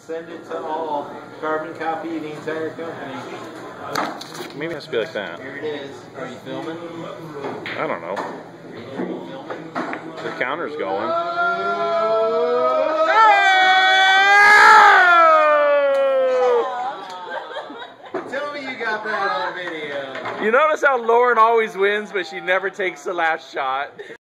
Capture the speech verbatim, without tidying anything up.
Send it to all. Carbon copy the entire company. Maybe it has to be like that. Here it is. Are you filming? I don't know. Are you filming? The counter's going. Tell me you got that on video. You notice how Lauren always wins, but she never takes the last shot.